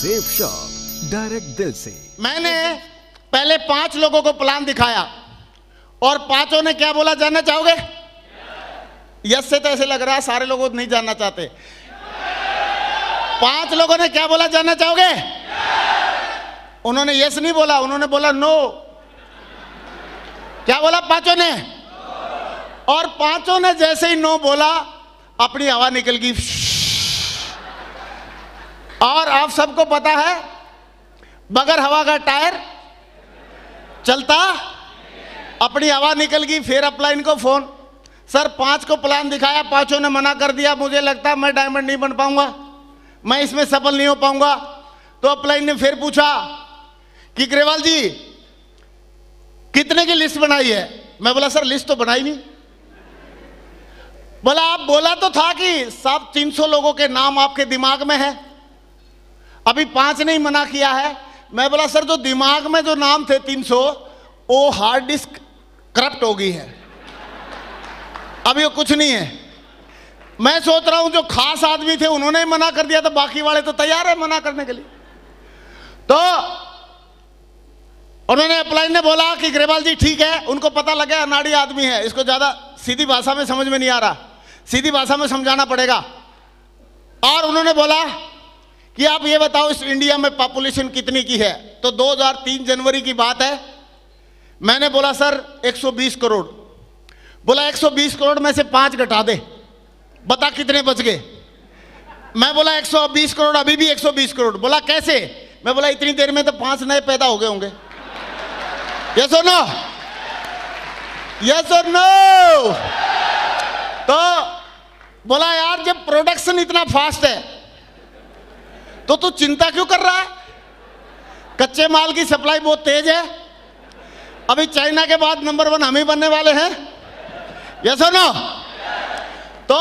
Safe shop direct दिल से। मैंने पहले 5 लोगों को प्लान दिखाया और 5 ने क्या बोला, जानना चाहोगे? यस से तो ऐसे लग रहा है सारे लोग नहीं जानना चाहते। 5 लोगों ने क्या बोला, जानना चाहोगे? उन्होंने यस नहीं बोला, उन्होंने बोला नो। क्या बोला 5 ने? और 5 ने जैसे ही नो बोला अपनी हवा निकल गई। और आप सबको पता है बगैर हवा का टायर चलता, अपनी हवा निकल गई। फिर अपलाइन को फोन, सर 5 को प्लान दिखाया, 5 ने मना कर दिया, मुझे लगता है मैं डायमंड नहीं बन पाऊंगा, मैं इसमें सफल नहीं हो पाऊंगा। तो अपलाइन ने फिर पूछा कि ग्रेवाल जी कितने की लिस्ट बनाई है? मैं बोला सर लिस्ट तो बनाई नहीं। बोला आप बोला तो था कि सब 300 लोगों के नाम आपके दिमाग में है, अभी 5 ने ही मना किया है। मैं बोला सर जो दिमाग में जो नाम थे 300 वो हार्ड डिस्क करप्ट हो गई है, अभी वो कुछ नहीं है। मैं सोच रहा हूं जो खास आदमी थे उन्होंने ही मना कर दिया, तो बाकी वाले तो तैयार है मना करने के लिए। तो उन्होंने अपलाइन ने बोला कि ग्रेवाल जी ठीक है, उनको पता लगा अनाड़ी आदमी है, इसको ज्यादा सीधी भाषा में समझ में नहीं आ रहा, सीधी भाषा में समझाना पड़ेगा। और उन्होंने बोला कि आप ये बताओ इस इंडिया में पॉपुलेशन कितनी की है? तो 2003 जनवरी की बात है। मैंने बोला सर 120 करोड़। बोला 120 करोड़ में से 5 घटा दे, बता कितने बच गए? मैं बोला 120 करोड़, अभी भी 120 करोड़। बोला कैसे? मैं बोला इतनी देर में तो 5 नए पैदा हो गए होंगे। यस और नो? यस और नो? तो बोला यार जब प्रोडक्शन इतना फास्ट है तो तू चिंता क्यों कर रहा है? कच्चे माल की सप्लाई बहुत तेज है, अभी चाइना के बाद नंबर 1 हम ही बनने वाले हैं। यस और नो? तो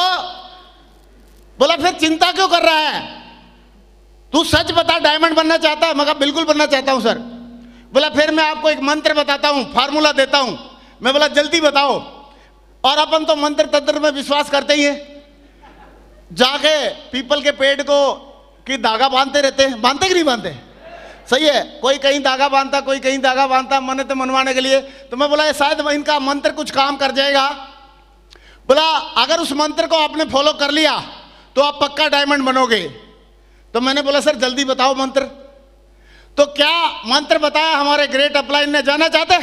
बोला फिर चिंता क्यों कर रहा है, तू सच बता डायमंड बनना चाहता है? मैं कहा बिल्कुल बनना चाहता हूं सर। बोला फिर मैं आपको एक मंत्र बताता हूं, फार्मूला देता हूं। मैं बोला जल्दी बताओ। और अपन तो मंत्र तंत्र में विश्वास करते ही हैं। जाके पीपल के पेड़ को कि धागा बांधते रहते हैं, बांधते कि नहीं बांधते? सही है, कोई कहीं धागा बांधता, कोई कहीं धागा बांधता, मन्नत मनवाने के लिए। तो मैं बोला शायद इनका मंत्र कुछ काम कर जाएगा। बोला अगर उस मंत्र को आपने फॉलो कर लिया तो आप पक्का डायमंड बनोगे। तो मैंने बोला सर जल्दी बताओ मंत्र। तो क्या मंत्र बताया हमारे ग्रेट अपलाइन ने? जानना चाहते?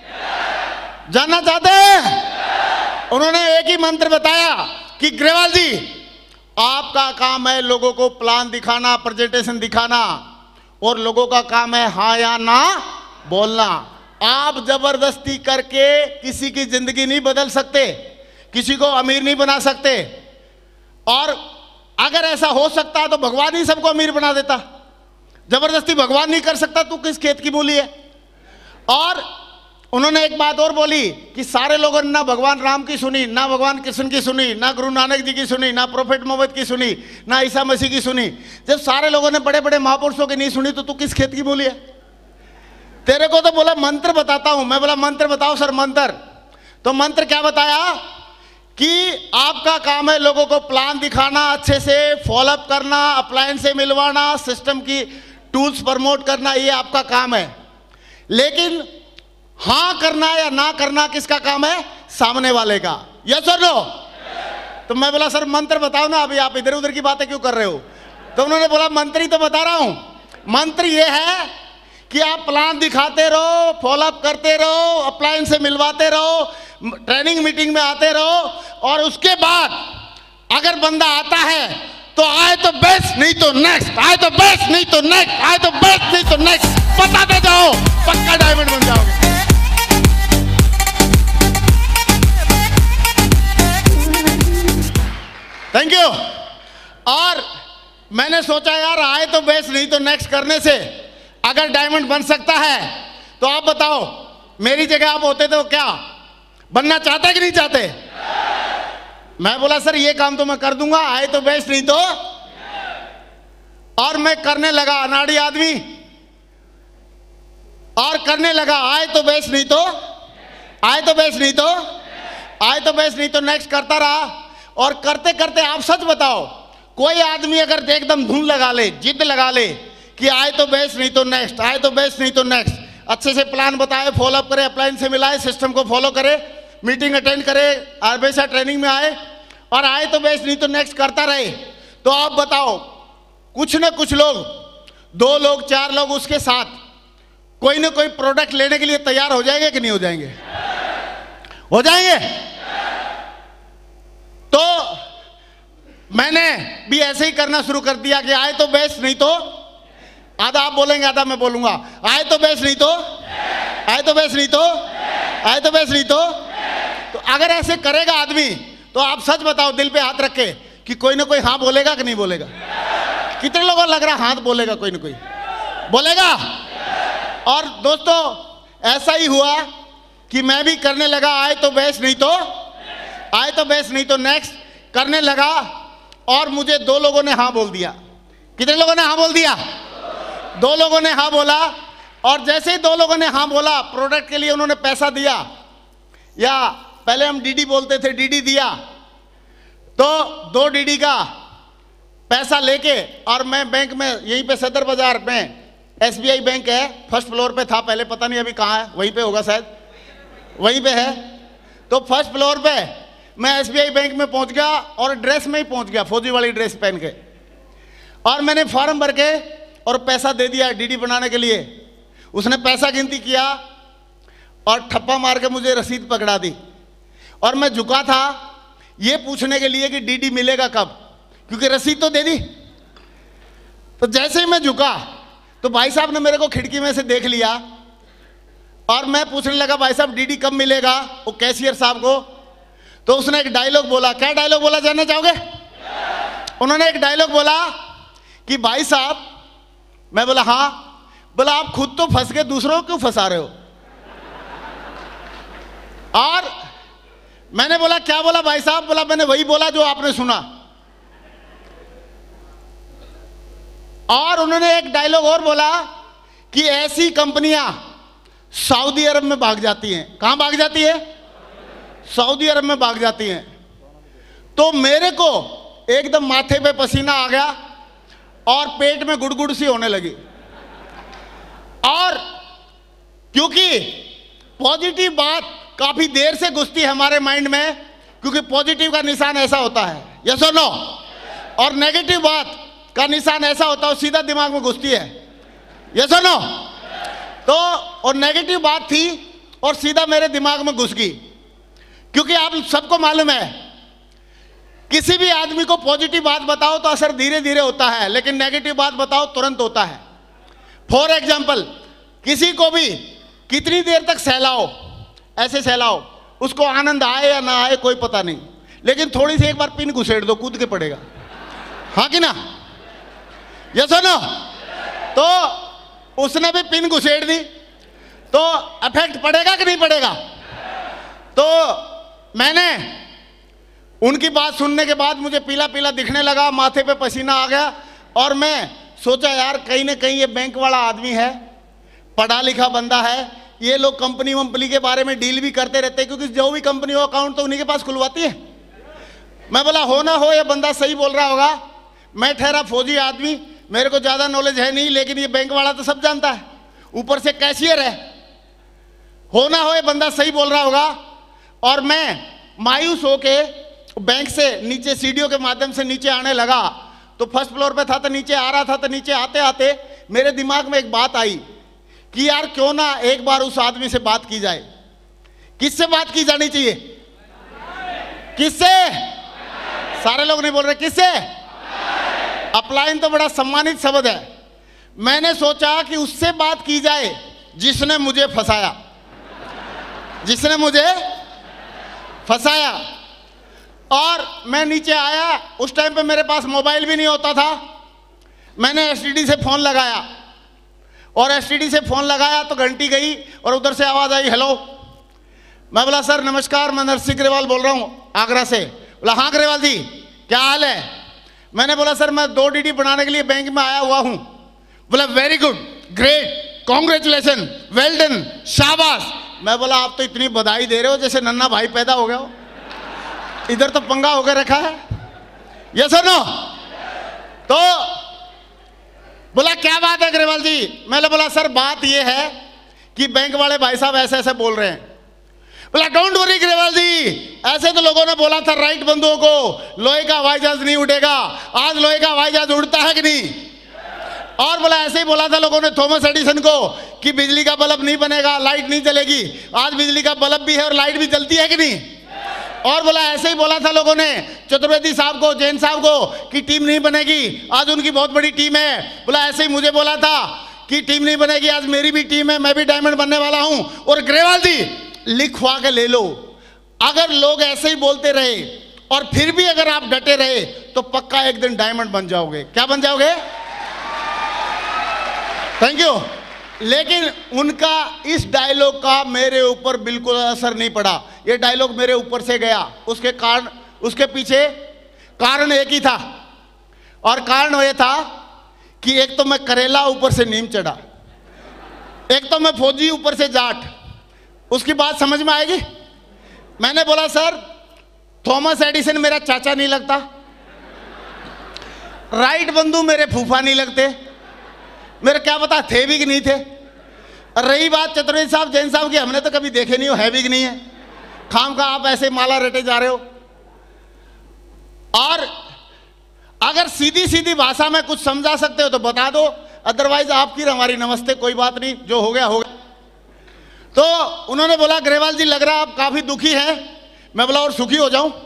जानना चाहते? उन्होंने एक ही मंत्र बताया कि ग्रेवाल जी आपका काम है लोगों को प्लान दिखाना, प्रेजेंटेशन दिखाना, और लोगों का काम है हाँ या ना बोलना। आप जबरदस्ती करके किसी की जिंदगी नहीं बदल सकते, किसी को अमीर नहीं बना सकते। और अगर ऐसा हो सकता है तो भगवान ही सबको अमीर बना देता। जबरदस्ती भगवान नहीं कर सकता, तू किस खेत की मूली है? और उन्होंने एक बात और बोली कि सारे लोगों ने ना भगवान राम की सुनी, ना भगवान कृष्ण की सुनी, ना गुरु नानक जी की सुनी, ना प्रोफेट मोहम्मद की सुनी, ना ईसा मसीह की सुनी। जब सारे लोगों ने बड़े बड़े महापुरुषों की नहीं सुनी तो तू किस खेत की मूली है? तेरे को तो बोला मंत्र बताता हूं। मैं बोला मंत्र बताओ सर मंत्र। तो मंत्र क्या बताया कि आपका काम है लोगों को प्लान दिखाना, अच्छे से फॉलोअप करना, अप्लायंस से मिलवाना, सिस्टम की टूल्स प्रमोट करना, ये आपका काम है। लेकिन हाँ करना या ना करना किसका काम है? सामने वाले का। यस और नो? तो मैं बोला सर मंत्र बताओ ना, अभी आप इधर उधर की बातें क्यों कर रहे हो? तो उन्होंने बोला मंत्र ही तो बता रहा हूं। मंत्र ये है कि आप प्लान दिखाते रहो, फॉलोअप करते रहो, अप्लायंस से मिलवाते रहो, ट्रेनिंग मीटिंग में आते रहो, और उसके बाद अगर बंदा आता है तो आए तो बेस्ट, नहीं तो नेक्स्ट, आए तो बेस्ट नहीं तो नेक्स्ट, आए तो बेस्ट नहीं तो नेक्स्ट, बताते जाओ, पक्का डायमंड बन जाओगे। Thank you. और मैंने सोचा यार आए तो बेस्ट नहीं तो नेक्स्ट करने से अगर डायमंड बन सकता है तो आप बताओ मेरी जगह आप होते तो क्या बनना चाहते कि नहीं चाहते? मैं बोला सर ये काम तो मैं कर दूंगा, आए तो बेस्ट नहीं तो। और मैं करने लगा, अनाड़ी आदमी, और करने लगा, आए तो बेस्ट नहीं तो, आए तो बेस्ट नहीं तो, आए तो बेस्ट नहीं तो, नेक्स्ट करता रहा। और करते करते आप सच बताओ कोई आदमी अगर एकदम धुन लगा ले, जिद लगा ले कि आए तो बेस्ट नहीं तो नेक्स्ट, आए तो बेस्ट नहीं तो नेक्स्ट। अच्छे से प्लान बताए, फॉलो अप करे, अपलाइन से मिलाए, सिस्टम को फॉलो करे, मीटिंग अटेंड करे, हमेशा ट्रेनिंग में आए और आए तो बेस्ट नहीं तो नेक्स्ट करता रहे। तो आप बताओ, कुछ ना कुछ लोग, 2 लोग 4 लोग उसके साथ कोई ना कोई प्रोडक्ट लेने के लिए तैयार हो जाएंगे कि नहीं हो जाएंगे? हो जाएंगे। तो मैंने भी ऐसे ही करना शुरू कर दिया कि आए तो बेस्ट नहीं तो, आधा आप बोलेंगे आधा मैं बोलूंगा, आए तो बेस्ट नहीं तो, आए तो बेस्ट नहीं तो, आए तो बेस्ट नहीं तो अगर ऐसे करेगा आदमी तो आप सच बताओ दिल पे हाथ रख के कि कोई ना कोई हाँ बोलेगा कि नहीं बोलेगा? कितने लोगों को लग रहा हाथ बोलेगा? कोई ना कोई बोलेगा। और दोस्तों ऐसा ही हुआ कि मैं भी करने लगा, आए तो बेस्ट नहीं तो, आए तो बेस्ट नहीं तो नेक्स्ट करने लगा और मुझे 2 लोगों ने हाँ बोल दिया। कितने लोगों ने हाँ बोल दिया? 2 लोगों ने हाँ बोला। और जैसे ही 2 लोगों ने हाँ बोला, प्रोडक्ट के लिए उन्होंने पैसा दिया, या पहले हम डीडी बोलते थे, डीडी दिया, तो 2 डीडी का पैसा लेके और मैं बैंक में, यहीं पे सदर बाजार में SBI बैंक है, फर्स्ट फ्लोर पे था पहले, पता नहीं अभी कहाँ है, वहीं पे होगा शायद, वहीं पे है। तो फर्स्ट फ्लोर पे मैं SBI बैंक में पहुंच गया और ड्रेस में ही पहुंच गया, फौजी वाली ड्रेस पहन के, और मैंने फॉर्म भर के और पैसा दे दिया डीडी बनाने के लिए। उसने पैसा गिनती किया और ठप्पा मार के मुझे रसीद पकड़ा दी। और मैं झुका था ये पूछने के लिए कि डीडी मिलेगा कब, क्योंकि रसीद तो दे दी। तो जैसे ही मैं झुका तो भाई साहब ने मेरे को खिड़की में से देख लिया और मैं पूछने लगा, भाई साहब डीडी कब मिलेगा, वो कैशियर साहब को। तो उसने एक डायलॉग बोला। क्या डायलॉग बोला जानना चाहोगे? उन्होंने एक डायलॉग बोला कि भाई साहब, मैं बोला हाँ, बोला आप खुद तो फंस गए, दूसरों को क्यों फंसा रहे हो? और मैंने बोला क्या बोला भाई साहब? बोला मैंने वही बोला जो आपने सुना। और उन्होंने एक डायलॉग और बोला कि ऐसी कंपनियां सऊदी अरब में भाग जाती हैं। कहां भाग जाती है? सऊदी अरब में भाग जाती हैं। तो मेरे को एकदम माथे पे पसीना आ गया और पेट में गुड़गुड़ सी होने लगी। और क्योंकि पॉजिटिव बात काफी देर से घुसती है हमारे माइंड में, क्योंकि पॉजिटिव का निशान ऐसा होता है, यस और नो, और नेगेटिव बात का निशान ऐसा होता है सीधा दिमाग में घुसती है, यस और नो। तो और नेगेटिव बात थी और सीधा मेरे दिमाग में घुस गई, क्योंकि आप सबको मालूम है किसी भी आदमी को पॉजिटिव बात बताओ तो असर धीरे धीरे होता है, लेकिन नेगेटिव बात बताओ तुरंत होता है। फॉर एग्जाम्पल, किसी को भी कितनी देर तक सहलाओ, ऐसे सहलाओ, उसको आनंद आए या ना आए कोई पता नहीं, लेकिन थोड़ी सी एक बार पिन घुसेड़ दो, कूद के पड़ेगा, हाँ कि ना, यस और नो। तो उसने भी पिन घुसेड़ दी तो इफेक्ट पड़ेगा कि नहीं पड़ेगा? तो मैंने उनकी बात सुनने के बाद मुझे पीला पीला दिखने लगा, माथे पे पसीना आ गया और मैं सोचा यार कहीं ना कहीं ये बैंक वाला आदमी है, पढ़ा लिखा बंदा है, ये लोग कंपनी वंपनी के बारे में डील भी करते रहते हैं, क्योंकि जो भी कंपनी हो अकाउंट तो उन्हीं के पास खुलवाती है। मैं बोला हो ना हो ये बंदा सही बोल रहा होगा, मैं ठहरा फौजी आदमी, मेरे को ज़्यादा नॉलेज है नहीं, लेकिन ये बैंक वाला तो सब जानता है, ऊपर से कैशियर है, हो ना हो ये बंदा सही बोल रहा होगा। और मैं मायूस होके बैंक से नीचे सीढ़ियों के माध्यम से नीचे आने लगा। तो फर्स्ट फ्लोर पे था तो नीचे आ रहा था, तो नीचे आते आते मेरे दिमाग में एक बात आई कि यार क्यों ना एक बार उस आदमी से बात की जाए। किससे बात की जानी चाहिए? किससे? सारे लोग नहीं बोल रहे किससे? अपलाइन तो बड़ा सम्मानित शब्द है। मैंने सोचा कि उससे बात की जाए जिसने मुझे फंसाया, जिसने मुझे फंसाया। और मैं नीचे आया, उस टाइम पे मेरे पास मोबाइल भी नहीं होता था। मैंने एसटीडी से फ़ोन लगाया और एसटीडी से फ़ोन लगाया तो घंटी गई और उधर से आवाज़ आई हेलो। मैं बोला सर नमस्कार, मैं नरसिंह ग्रेवाल बोल रहा हूँ आगरा से। बोला हाँ ग्रेवाल जी क्या हाल है? मैंने बोला सर मैं 2 डीडी बनाने के लिए बैंक में आया हुआ हूँ। बोला very good, great, congratulation, well done, शाबाश। मैं बोला आप तो इतनी बधाई दे रहे हो जैसे नन्ना भाई पैदा हो गया हो, इधर तो पंगा होकर रखा है, यस और नो। तो बोला क्या बात है ग्रेवाल जी? मैंने बोला सर बात ये है कि बैंक वाले भाई साहब ऐसे ऐसे बोल रहे हैं। बोला डोंट वरी ग्रेवाल जी, ऐसे तो लोगों ने बोला था राइट बंधुओं को लोहे का हवाई जहाज नहीं उड़ेगा, आज लोहे का हवाई जहाज उड़ता है कि नहीं? और बोला ऐसे ही बोला था लोगों ने थॉमस एडिसन को कि बिजली का बल्ब नहीं बनेगा, लाइट नहीं जलेगी, आज बिजली का बल्ब भी है और लाइट भी जलती है कि नहीं? और बोला ऐसे ही बोला था लोगों ने चतुर्वेदी साहब को, जैन साहब को कि टीम नहीं बनेगी, आज उनकी बहुत बड़ी टीम है। बोला ऐसे ही मुझे बोला था कि टीम नहीं बनेगी, आज मेरी भी टीम है, मैं भी डायमंड बनने वाला हूं। और ग्रेवाल जी लिखवा के ले लो, अगर लोग ऐसे ही बोलते रहे और फिर भी अगर आप डटे रहे तो पक्का एक दिन डायमंड बन जाओगे। क्या बन जाओगे? Thank you. लेकिन उनका इस डायलॉग का मेरे ऊपर बिल्कुल असर नहीं पड़ा। ये डायलॉग मेरे ऊपर से गया, उसके कारण, उसके पीछे कारण एक ही था, और कारण ये था कि एक तो मैं करेला ऊपर से नीम चढ़ा, एक तो मैं फौजी ऊपर से जाट। उसकी बात समझ में आएगी? मैंने बोला सर थॉमस एडिसन मेरा चाचा नहीं लगता, राइट बंधु मेरे फूफा नहीं लगते, मेरे क्या पता थे भी कि नहीं थे। रही बात चतुर्वेदी साहब, जैन साहब की, हमने तो कभी देखे नहीं हो, है भी कि नहीं है, खाम का आप ऐसे माला रटे जा रहे हो। और अगर सीधी सीधी भाषा में कुछ समझा सकते हो तो बता दो, अदरवाइज आपकी हमारी नमस्ते, कोई बात नहीं, जो हो गया हो गया। तो उन्होंने बोला ग्रेवाल जी लग रहा आप काफी दुखी हैं। मैं बोला और सुखी हो जाऊं?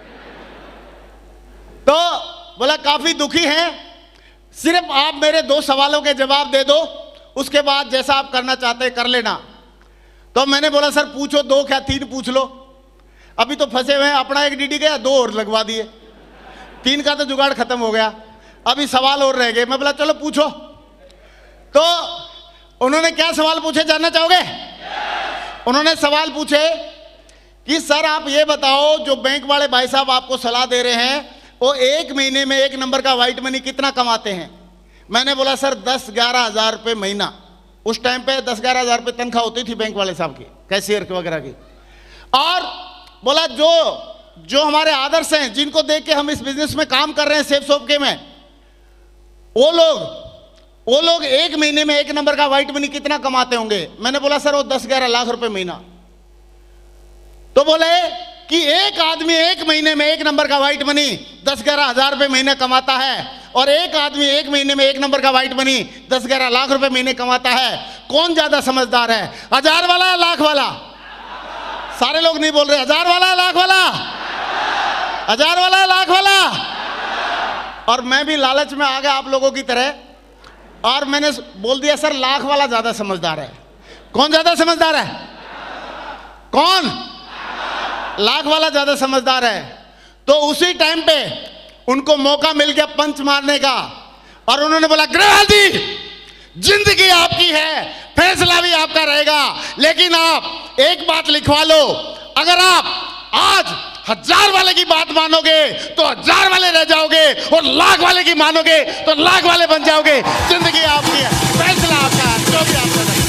तो बोला काफी दुखी हैं, सिर्फ आप मेरे 2 सवालों के जवाब दे दो, उसके बाद जैसा आप करना चाहते हैं कर लेना। तो मैंने बोला सर पूछो, 2 क्या 3 पूछ लो, अभी तो फंसे हुए हैं, अपना एक डीडी गया, 2 और लगवा दिए, 3 का तो जुगाड़ खत्म हो गया, अभी सवाल और रह गए। मैं बोला चलो पूछो। तो उन्होंने क्या सवाल पूछे जानना चाहोगे? उन्होंने सवाल पूछे कि सर आप ये बताओ, जो बैंक वाले भाई साहब आपको सलाह दे रहे हैं वो 1 महीने में 1 नंबर का व्हाइट मनी कितना कमाते हैं? मैंने बोला सर 10-11 हज़ार रुपये महीना। उस टाइम पे 10-11 हज़ार रुपये तनख्वाह होती थी बैंक वाले साहब की, कैशियर वगैरह की। और बोला जो हमारे आदर्श हैं, जिनको देख के हम इस बिजनेस में काम कर रहे हैं, सेफ शॉप के में, वो लोग 1 महीने में 1 नंबर का व्हाइट मनी कितना कमाते होंगे? मैंने बोला सर वो 10-11 लाख रुपए महीना। तो बोले कि एक आदमी 1 महीने में 1 नंबर का व्हाइट मनी 10-11 हज़ार रुपए महीने कमाता है, और एक आदमी 1 महीने में 1 नंबर का व्हाइट मनी 10-11 लाख रुपए महीने कमाता है। कौन ज्यादा समझदार है, 1000 वाला या लाख वाला? सारे लोग नहीं बोल रहे, 1000 वाला या लाख वाला? 1000 वाला या लाख वाला? और मैं भी लालच में आ गया आप लोगों की तरह, और मैंने बोल दिया सर लाख वाला ज्यादा समझदार है। कौन ज्यादा समझदार है? कौन? लाख वाला ज्यादा समझदार है। तो उसी टाइम पे उनको मौका मिल गया पंच मारने का, और उन्होंने बोला ग्रेवाल जी जिंदगी आपकी है, फैसला भी आपका रहेगा, लेकिन आप एक बात लिखवा लो, अगर आप आज 1000 वाले की बात मानोगे तो 1000 वाले रह जाओगे, और लाख वाले की मानोगे तो लाख वाले बन जाओगे। जिंदगी आपकी है, फैसला आपका है, जो भी आपका है।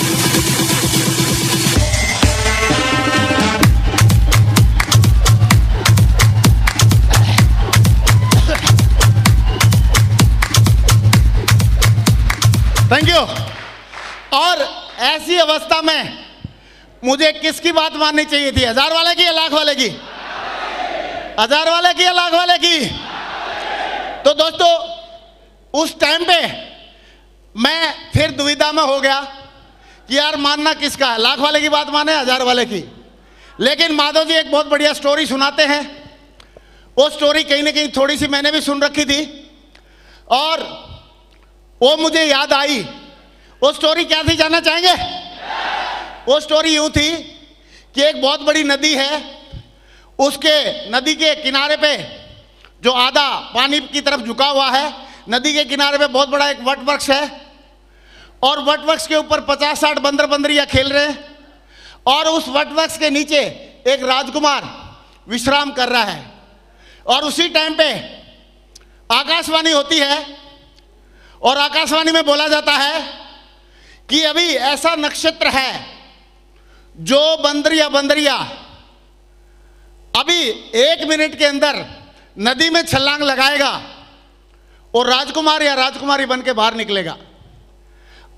Thank you. और ऐसी अवस्था में मुझे किसकी बात माननी चाहिए थी, 1000 वाले की या लाख वाले की? 1000 वाले की या लाख वाले की? तो दोस्तों उस टाइम पे मैं फिर दुविधा में हो गया कि यार मानना किसका है, लाख वाले की बात माने 1000 वाले की। लेकिन माधव जी एक बहुत बढ़िया स्टोरी सुनाते हैं, वो स्टोरी कहीं ना कहीं थोड़ी सी मैंने भी सुन रखी थी और वो मुझे याद आई। वो स्टोरी क्या थी जानना चाहेंगे? वो स्टोरी यूं थी कि एक बहुत बड़ी नदी है, उसके नदी के किनारे पे जो आधा पानी की तरफ झुका हुआ है, नदी के किनारे पे बहुत बड़ा एक वट वृक्ष है, और वट वृक्ष के ऊपर 50-60 बंदर बंदरिया खेल रहे हैं, और उस वट वृक्ष के नीचे एक राजकुमार विश्राम कर रहा है। और उसी टाइम पे आकाशवाणी होती है, और आकाशवाणी में बोला जाता है कि अभी ऐसा नक्षत्र है जो बंदरिया अभी 1 मिनट के अंदर नदी में छलांग लगाएगा और राजकुमार या राजकुमारी बन के बाहर निकलेगा।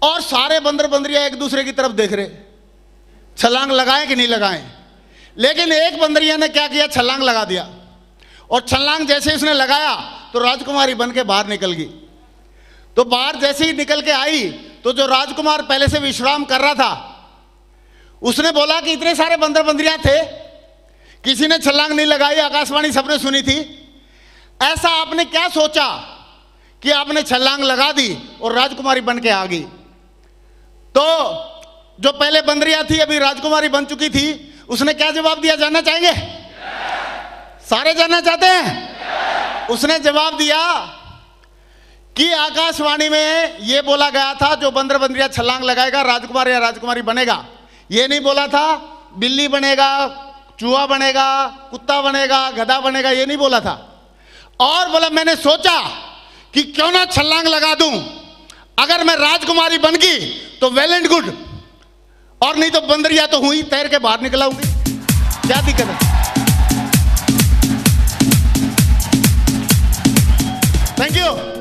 और सारे बंदर बंदरिया एक दूसरे की तरफ देख रहे, छलांग लगाएं कि नहीं लगाएं। लेकिन एक बंदरिया ने क्या किया, छलांग लगा दिया, और छलांग जैसे उसने लगाया तो राजकुमारी बन के बाहर निकल गई। तो बाहर जैसे ही निकल के आई तो जो राजकुमार पहले से विश्राम कर रहा था उसने बोला कि इतने सारे बंदर बंदरिया थे, किसी ने छलांग नहीं लगाई, आकाशवाणी सबने सुनी थी, ऐसा आपने क्या सोचा कि आपने छलांग लगा दी और राजकुमारी बन के आ गई। तो जो पहले बंदरिया थी अभी राजकुमारी बन चुकी थी, उसने क्या जवाब दिया, जानना चाहेंगे? सारे जानना चाहते हैं? उसने जवाब दिया कि आकाशवाणी में यह बोला गया था जो बंदर बंदरिया छलांग लगाएगा राजकुमार या राजकुमारी बनेगा। यह नहीं बोला था बिल्ली बनेगा, चूहा बनेगा, कुत्ता बनेगा, गधा बनेगा, यह नहीं बोला था। और बोला मैंने सोचा कि क्यों ना छलांग लगा दूं, अगर मैं राजकुमारी बन गई तो वेल एंड गुड, और नहीं तो बंदरिया तो हुई, तैर के बाहर निकल आऊंगी, क्या दिक्कत है। Thank you.